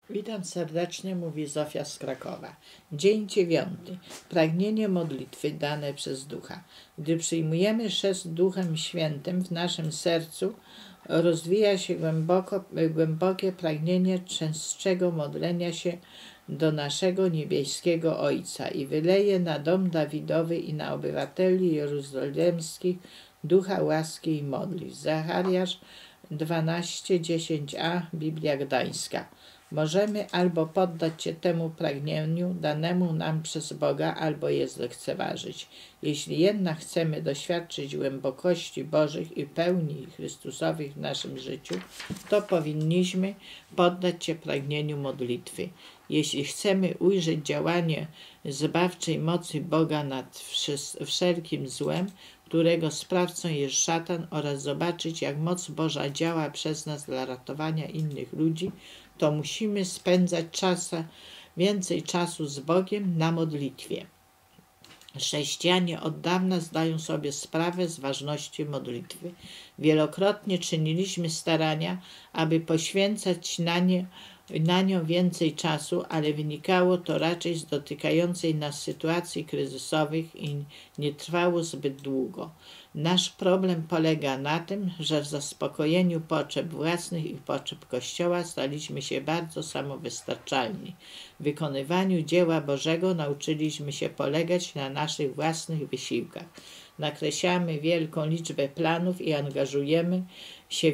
Witam serdecznie, mówi Zofia z Krakowa. Dzień 9. Pragnienie modlitwy dane przez Ducha. Gdy przyjmujemy chrzest Duchem Świętym, w naszym sercu rozwija się głębokie pragnienie częstszego modlenia się do naszego niebieskiego Ojca i wyleje na dom Dawidowy i na obywateli jeruzalemskich ducha łaski i modlitw. Zachariasz 12:10a, Biblia Gdańska. Możemy albo poddać się temu pragnieniu danemu nam przez Boga, albo je zlekceważyć. Jeśli jednak chcemy doświadczyć głębokości Bożych i pełni Chrystusowych w naszym życiu, to powinniśmy poddać się pragnieniu modlitwy. Jeśli chcemy ujrzeć działanie zbawczej mocy Boga nad wszelkim złem, którego sprawcą jest szatan, oraz zobaczyć, jak moc Boża działa przez nas dla ratowania innych ludzi, to musimy spędzać więcej czasu z Bogiem na modlitwie. Chrześcijanie od dawna zdają sobie sprawę z ważności modlitwy. Wielokrotnie czyniliśmy starania, aby poświęcać na nią więcej czasu, ale wynikało to raczej z dotykającej nas sytuacji kryzysowych i nie trwało zbyt długo. Nasz problem polega na tym, że w zaspokojeniu potrzeb własnych i potrzeb Kościoła staliśmy się bardzo samowystarczalni. W wykonywaniu dzieła Bożego nauczyliśmy się polegać na naszych własnych wysiłkach. Nakreślamy wielką liczbę planów i angażujemy się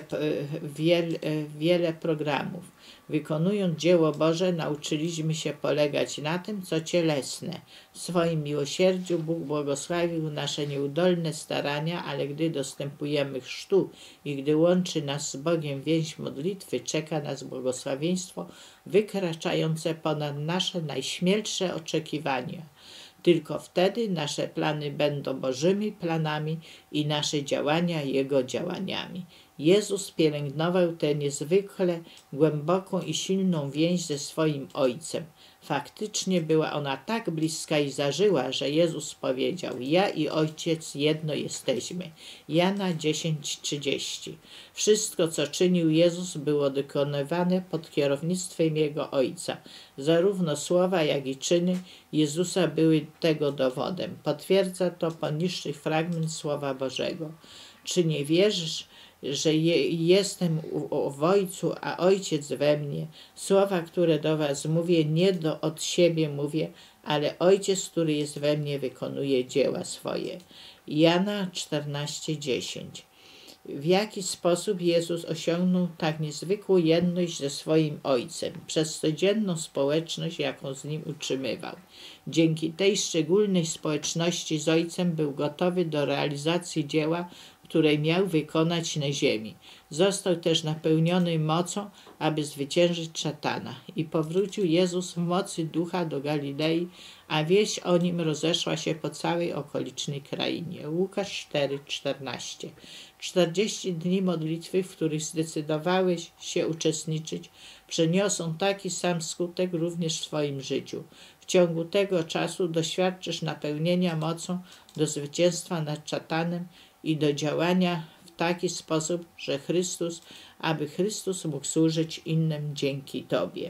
wiele programów. Wykonując dzieło Boże, nauczyliśmy się polegać na tym, co cielesne. W swoim miłosierdziu Bóg błogosławił nasze nieudolne starania, ale gdy dostępujemy chrztu i gdy łączy nas z Bogiem więź modlitwy, czeka nas błogosławieństwo wykraczające ponad nasze najśmielsze oczekiwania. Tylko wtedy nasze plany będą Bożymi planami i nasze działania Jego działaniami. Jezus pielęgnował tę niezwykle głęboką i silną więź ze swoim Ojcem. Faktycznie była ona tak bliska i zażyła, że Jezus powiedział: ja i Ojciec jedno jesteśmy. Jana 10:30. Wszystko, co czynił Jezus, było dokonywane pod kierownictwem Jego Ojca. Zarówno słowa, jak i czyny Jezusa były tego dowodem. Potwierdza to poniższy fragment Słowa Bożego. Czy nie wierzysz, że jestem w Ojcu, a Ojciec we mnie? Słowa, które do was mówię, nie od siebie mówię, ale Ojciec, który jest we mnie, wykonuje dzieła swoje. Jana 14:10. W jaki sposób Jezus osiągnął tak niezwykłą jedność ze swoim Ojcem? Przez codzienną społeczność, jaką z Nim utrzymywał. Dzięki tej szczególnej społeczności z Ojcem był gotowy do realizacji dzieła, które miał wykonać na ziemi. Został też napełniony mocą, aby zwyciężyć szatana. I powrócił Jezus w mocy Ducha do Galilei, a wieść o Nim rozeszła się po całej okolicznej krainie. Łukasz 4:14. 40 dni modlitwy, w których zdecydowałeś się uczestniczyć, przyniosą taki sam skutek również w swoim życiu. W ciągu tego czasu doświadczysz napełnienia mocą do zwycięstwa nad szatanem i do działania w taki sposób, aby Chrystus mógł służyć innym dzięki Tobie.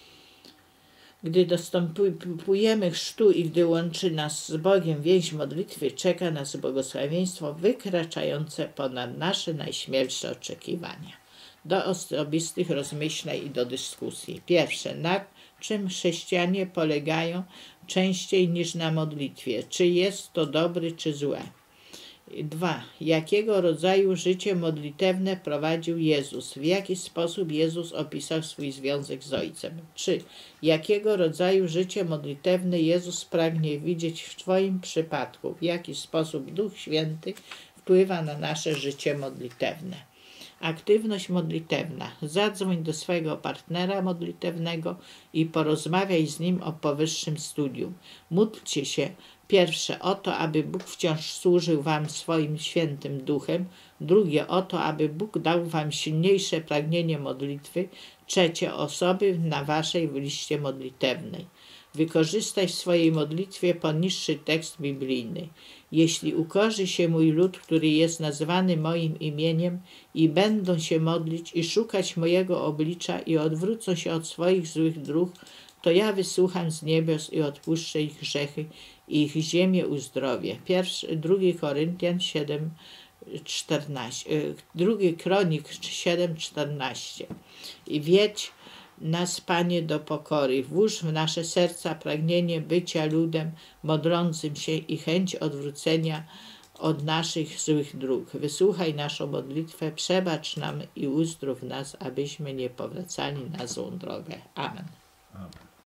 Gdy dostępujemy chrztu i gdy łączy nas z Bogiem więź modlitwy, czeka nas błogosławieństwo wykraczające ponad nasze najśmielsze oczekiwania. Do osobistych rozmyśleń i do dyskusji. Pierwsze, na czym chrześcijanie polegają częściej niż na modlitwie? Czy jest to dobre, czy złe? 2. Jakiego rodzaju życie modlitewne prowadził Jezus? W jaki sposób Jezus opisał swój związek z Ojcem? 3. Jakiego rodzaju życie modlitewne Jezus pragnie widzieć w Twoim przypadku? W jaki sposób Duch Święty wpływa na nasze życie modlitewne? Aktywność modlitewna. Zadzwoń do swojego partnera modlitewnego i porozmawiaj z nim o powyższym studium. Módlcie się. Pierwsze, o to, aby Bóg wciąż służył wam swoim świętym duchem. Drugie, o to, aby Bóg dał wam silniejsze pragnienie modlitwy. Trzecie, osoby na waszej liście modlitewnej. Wykorzystaj w swojej modlitwie poniższy tekst biblijny. Jeśli ukorzy się mój lud, który jest nazwany moim imieniem, i będą się modlić i szukać mojego oblicza i odwrócą się od swoich złych dróg, to ja wysłucham z niebios i odpuszczę ich grzechy i ich ziemię uzdrowię. 2 Koryntian 7:14. 2 Kronik 7:14. I wiedź nas, Panie, do pokory. Włóż w nasze serca pragnienie bycia ludem modlącym się i chęć odwrócenia od naszych złych dróg. Wysłuchaj naszą modlitwę, przebacz nam i uzdrów nas, abyśmy nie powracali na złą drogę. Amen. Amen.